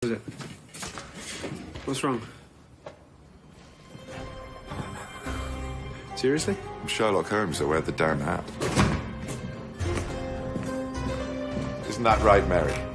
What is it? What's wrong? Seriously? I'm Sherlock Holmes, I wear the damn hat. Isn't that right, Mary?